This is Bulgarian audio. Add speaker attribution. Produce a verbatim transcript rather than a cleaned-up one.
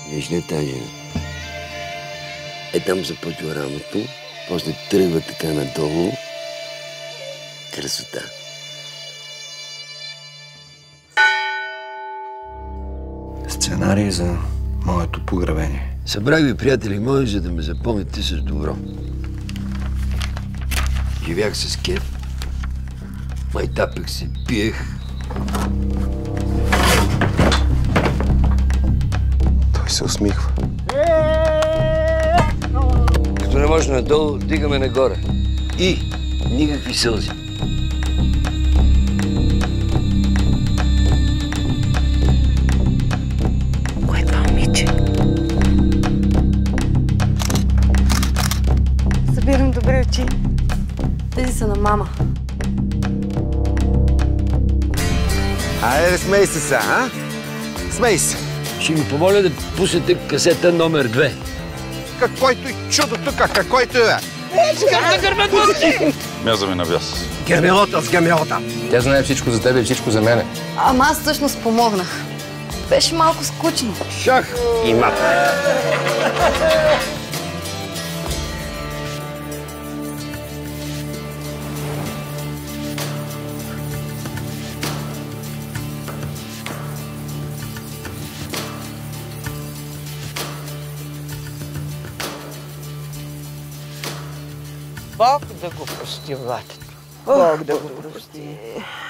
Speaker 1: Виж не тази жена. Е, там започва рамото, после тръгва така надолу. Красота.
Speaker 2: Сценарий за моето погребение.
Speaker 1: Събрах ви, приятели мои, за да ме запомните с добро. Живях с кеф, майтапех се, пиех.
Speaker 2: Той се усмихва.
Speaker 1: Като не може надолу, дигаме нагоре. И никакви сълзи.
Speaker 3: Кое е това момиче? Събирам добри очи. Тези са на мама.
Speaker 4: Айде, смей се сега, а? Смей се.
Speaker 1: Ще ви помоля да пуснете касета номер две.
Speaker 4: Каквойто и чудо тук, каквойто е.
Speaker 5: Мязаме на вяз.
Speaker 4: Гемелота с гемелота.
Speaker 6: Тя знае всичко за тебе и всичко за мене.
Speaker 3: Ама аз всъщност помогнах. Беше малко скучно.
Speaker 1: Шах и мат.
Speaker 7: Бог да го прости, Владето. Бог да го прости.